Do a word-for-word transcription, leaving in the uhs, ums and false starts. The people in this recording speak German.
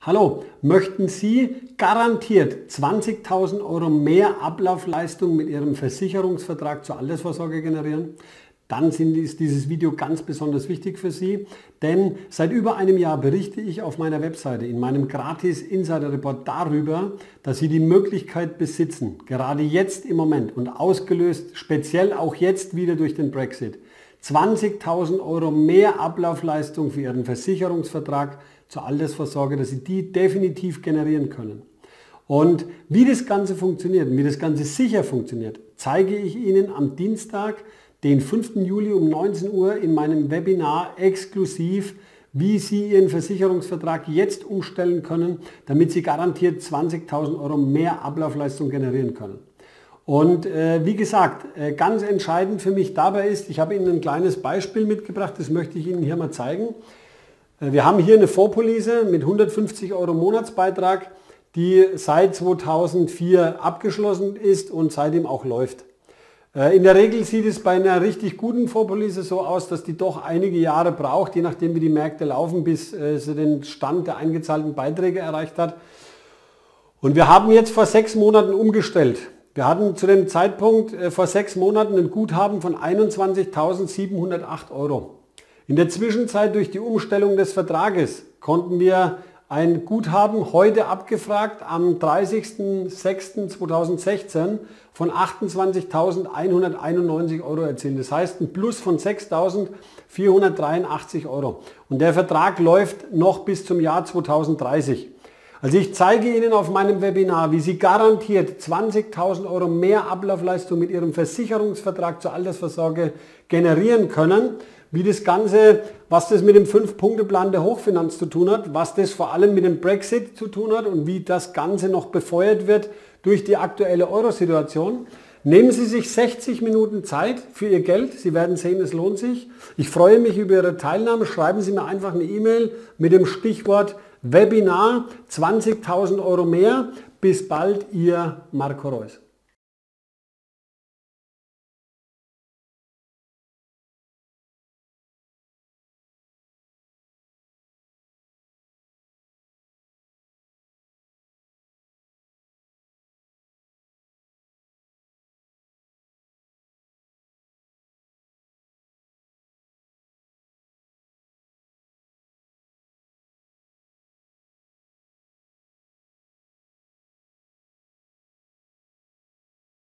Hallo, möchten Sie garantiert zwanzigtausend Euro mehr Ablaufleistung mit Ihrem Versicherungsvertrag zur Altersvorsorge generieren? Dann ist dieses Video ganz besonders wichtig für Sie, denn seit über einem Jahr berichte ich auf meiner Webseite in meinem gratis Insider Report darüber, dass Sie die Möglichkeit besitzen, gerade jetzt im Moment und ausgelöst speziell auch jetzt wieder durch den Brexit, zwanzigtausend Euro mehr Ablaufleistung für Ihren Versicherungsvertrag zur Altersvorsorge, dass Sie die definitiv generieren können. Und wie das Ganze funktioniert und wie das Ganze sicher funktioniert, zeige ich Ihnen am Dienstag, den fünften Juli um neunzehn Uhr in meinem Webinar exklusiv, wie Sie Ihren Versicherungsvertrag jetzt umstellen können, damit Sie garantiert zwanzigtausend Euro mehr Ablaufleistung generieren können. Und äh, wie gesagt, äh, ganz entscheidend für mich dabei ist, ich habe Ihnen ein kleines Beispiel mitgebracht, das möchte ich Ihnen hier mal zeigen. Äh, wir haben hier eine Vorpolice mit hundertfünfzig Euro Monatsbeitrag, die seit zweitausendvier abgeschlossen ist und seitdem auch läuft. In der Regel sieht es bei einer richtig guten Vorpolice so aus, dass die doch einige Jahre braucht, je nachdem wie die Märkte laufen, bis äh, sie den Stand der eingezahlten Beiträge erreicht hat. Und wir haben jetzt vor sechs Monaten umgestellt. Wir hatten zu dem Zeitpunkt äh, vor sechs Monaten ein Guthaben von einundzwanzigtausendsiebenhundertacht Euro. In der Zwischenzeit durch die Umstellung des Vertrages konnten wir ein Guthaben heute abgefragt am dreißigsten sechsten zweitausendsechzehn von achtundzwanzigtausendeinhunderteinundneunzig Euro erzielen. Das heißt ein Plus von sechstausendvierhundertdreiundachtzig Euro. Und der Vertrag läuft noch bis zum Jahr zweitausenddreißig. Also ich zeige Ihnen auf meinem Webinar, wie Sie garantiert zwanzigtausend Euro mehr Ablaufleistung mit Ihrem Versicherungsvertrag zur Altersvorsorge generieren können. Wie das Ganze, was das mit dem fünf-Punkte-Plan der Hochfinanz zu tun hat, was das vor allem mit dem Brexit zu tun hat und wie das Ganze noch befeuert wird durch die aktuelle Euro-Situation. Nehmen Sie sich sechzig Minuten Zeit für Ihr Geld. Sie werden sehen, es lohnt sich. Ich freue mich über Ihre Teilnahme. Schreiben Sie mir einfach eine E-Mail mit dem Stichwort Webinar zwanzigtausend Euro mehr. Bis bald, Ihr Marco Reus.